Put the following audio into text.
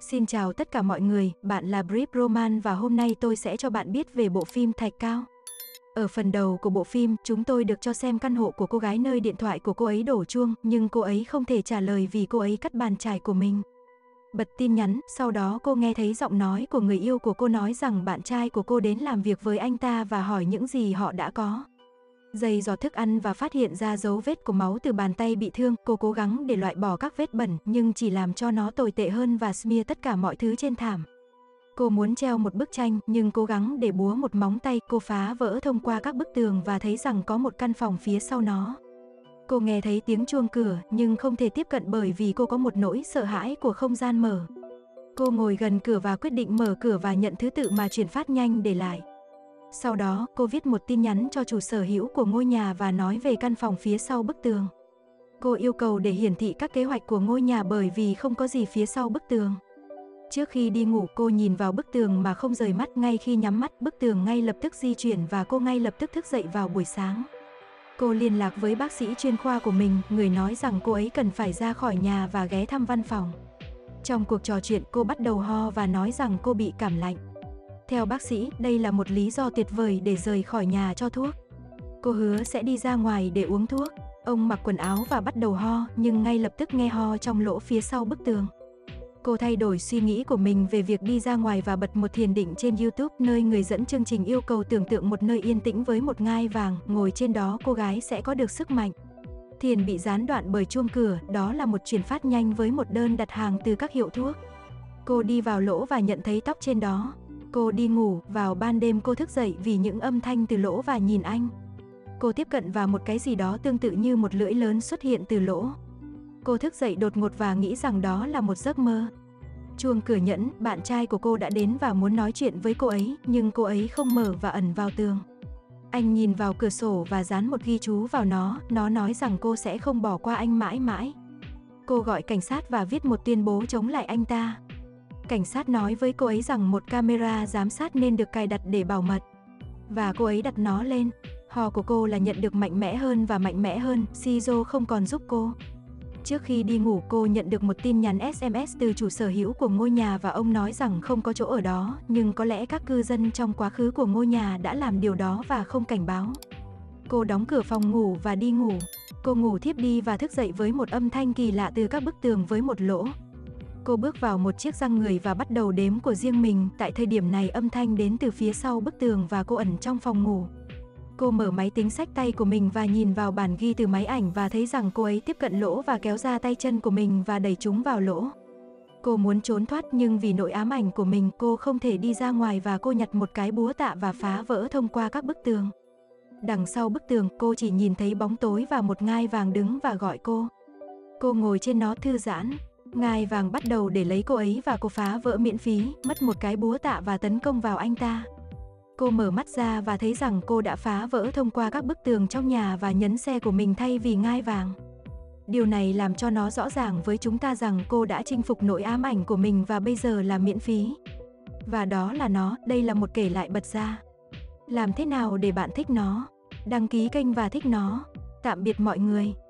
Xin chào tất cả mọi người, bạn là Brief Roman và hôm nay tôi sẽ cho bạn biết về bộ phim Thạch Cao. Ở phần đầu của bộ phim, chúng tôi được cho xem căn hộ của cô gái nơi điện thoại của cô ấy đổ chuông, nhưng cô ấy không thể trả lời vì cô ấy cắt bàn chải của mình. Bật tin nhắn, sau đó cô nghe thấy giọng nói của người yêu của cô nói rằng bạn trai của cô đến làm việc với anh ta và hỏi những gì họ đã có. Giày giọt thức ăn và phát hiện ra dấu vết của máu từ bàn tay bị thương, cô cố gắng để loại bỏ các vết bẩn nhưng chỉ làm cho nó tồi tệ hơn và smear tất cả mọi thứ trên thảm. Cô muốn treo một bức tranh nhưng cố gắng để búa một móng tay, cô phá vỡ thông qua các bức tường và thấy rằng có một căn phòng phía sau nó. Cô nghe thấy tiếng chuông cửa nhưng không thể tiếp cận bởi vì cô có một nỗi sợ hãi của không gian mở. Cô ngồi gần cửa và quyết định mở cửa và nhận thứ tự mà chuyển phát nhanh để lại. Sau đó, cô viết một tin nhắn cho chủ sở hữu của ngôi nhà và nói về căn phòng phía sau bức tường. Cô yêu cầu để hiển thị các kế hoạch của ngôi nhà bởi vì không có gì phía sau bức tường. Trước khi đi ngủ, cô nhìn vào bức tường mà không rời mắt. Ngay khi nhắm mắt, bức tường ngay lập tức di chuyển và cô ngay lập tức thức dậy vào buổi sáng. Cô liên lạc với bác sĩ chuyên khoa của mình, người nói rằng cô ấy cần phải ra khỏi nhà và ghé thăm văn phòng. Trong cuộc trò chuyện, cô bắt đầu ho và nói rằng cô bị cảm lạnh. Theo bác sĩ, đây là một lý do tuyệt vời để rời khỏi nhà cho thuốc. Cô hứa sẽ đi ra ngoài để uống thuốc. Ông mặc quần áo và bắt đầu ho, nhưng ngay lập tức nghe ho trong lỗ phía sau bức tường. Cô thay đổi suy nghĩ của mình về việc đi ra ngoài và bật một thiền định trên YouTube, nơi người dẫn chương trình yêu cầu tưởng tượng một nơi yên tĩnh với một ngai vàng, ngồi trên đó cô gái sẽ có được sức mạnh. Thiền bị gián đoạn bởi chuông cửa, đó là một chuyển phát nhanh với một đơn đặt hàng từ các hiệu thuốc. Cô đi vào lỗ và nhận thấy tóc trên đó. Cô đi ngủ, vào ban đêm cô thức dậy vì những âm thanh từ lỗ và nhìn anh. Cô tiếp cận vào một cái gì đó tương tự như một lưỡi lớn xuất hiện từ lỗ. Cô thức dậy đột ngột và nghĩ rằng đó là một giấc mơ. Chuông cửa nhẫn, bạn trai của cô đã đến và muốn nói chuyện với cô ấy, nhưng cô ấy không mở và ẩn vào tường. Anh nhìn vào cửa sổ và dán một ghi chú vào nó nói rằng cô sẽ không bỏ qua anh mãi mãi. Cô gọi cảnh sát và viết một tuyên bố chống lại anh ta. Cảnh sát nói với cô ấy rằng một camera giám sát nên được cài đặt để bảo mật. Và cô ấy đặt nó lên. Ho của cô là nhận được mạnh mẽ hơn và mạnh mẽ hơn, Shizuo không còn giúp cô. Trước khi đi ngủ, cô nhận được một tin nhắn SMS từ chủ sở hữu của ngôi nhà và ông nói rằng không có chỗ ở đó, nhưng có lẽ các cư dân trong quá khứ của ngôi nhà đã làm điều đó và không cảnh báo. Cô đóng cửa phòng ngủ và đi ngủ. Cô ngủ thiếp đi và thức dậy với một âm thanh kỳ lạ từ các bức tường với một lỗ. Cô bước vào một chiếc răng người và bắt đầu đếm của riêng mình. Tại thời điểm này, âm thanh đến từ phía sau bức tường và cô ẩn trong phòng ngủ. Cô mở máy tính xách tay của mình và nhìn vào bản ghi từ máy ảnh và thấy rằng cô ấy tiếp cận lỗ và kéo ra tay chân của mình và đẩy chúng vào lỗ. Cô muốn trốn thoát nhưng vì nỗi ám ảnh của mình, cô không thể đi ra ngoài và cô nhặt một cái búa tạ và phá vỡ thông qua các bức tường. Đằng sau bức tường, cô chỉ nhìn thấy bóng tối và một ngai vàng đứng và gọi cô. Cô ngồi trên nó thư giãn. Ngai vàng bắt đầu để lấy cô ấy và cô phá vỡ miễn phí, mất một cái búa tạ và tấn công vào anh ta. Cô mở mắt ra và thấy rằng cô đã phá vỡ thông qua các bức tường trong nhà và nhấn xe của mình thay vì ngai vàng. Điều này làm cho nó rõ ràng với chúng ta rằng cô đã chinh phục nỗi ám ảnh của mình và bây giờ là miễn phí. Và đó là nó, đây là một kể lại bật ra. Làm thế nào để bạn thích nó? Đăng ký kênh và thích nó. Tạm biệt mọi người.